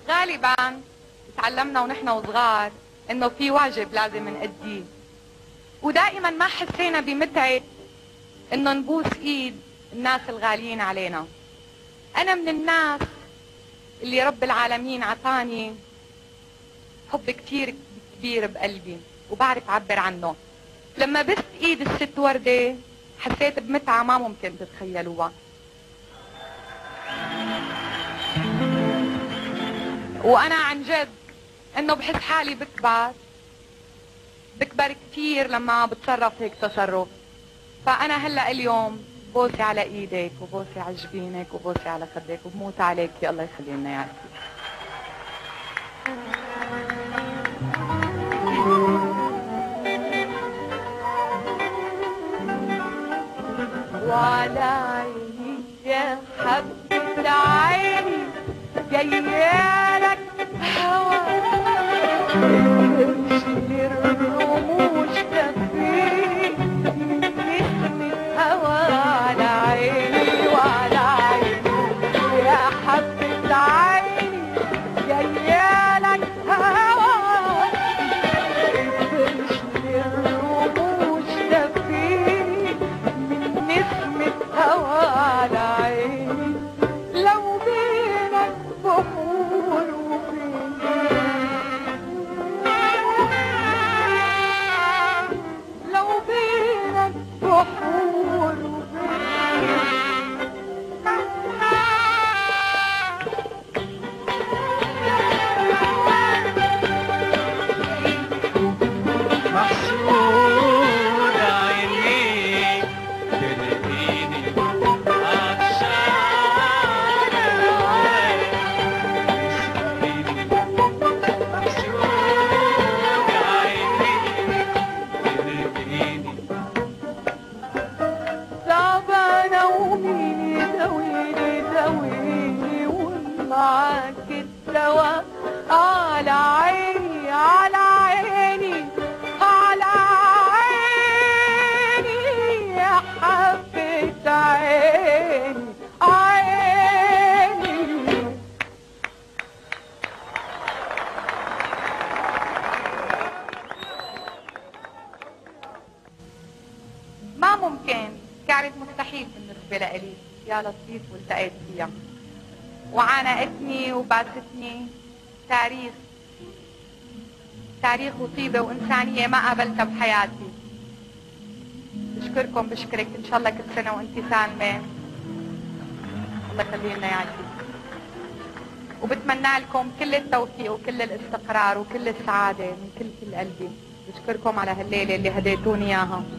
غالبا تعلمنا ونحن وصغار انه في واجب لازم نأديه، ودائما ما حسينا بمتعة انه نبوس ايد الناس الغاليين علينا. انا من الناس اللي رب العالمين عطاني حب كتير كبير بقلبي وبعرف اعبر عنه. لما بست ايد الست وردة حسيت بمتعة ما ممكن تتخيلوها. وانا عن جد انه بحس حالي بكبر كتير لما بتصرف هيك تصرف. فانا هلا اليوم بوسي على ايدك وبوسي على جبينك وبوسي على خدك وبموت عليك يا الله يخلي لنا اياك. وعلى عيني يا حبة عيني جايالك هوا تمشي الرموش تفيك من نسمة هوا. على عيني وعلى عيني يا حبة عيني جايالك هوا تمشي الرموش تفيك من نسمة هوا. على عيني لو بينك بحور لو بينك بحور محسود عينيك تلاقيني عطشان محسود عينيك تلاقيني تعبانة وميني دويني ومعاك الدواء. على عيني على عيني على عيني يا حبة عيني عيني. ما ممكن، كانت مستحيل بالنسبة لإلي يا لطيف والتقيت فيها وعانقتني وباستني تاريخ وطيبة وإنسانية ما قابلتها بحياتي. بشكرك إن شاء الله كل سنة وأنت سالمة، الله يخلي لنا إياكي، وبتمنى لكم كل التوفيق وكل الاستقرار وكل السعادة من كل قلبي. بشكركم على هالليلة اللي هديتوني إياها.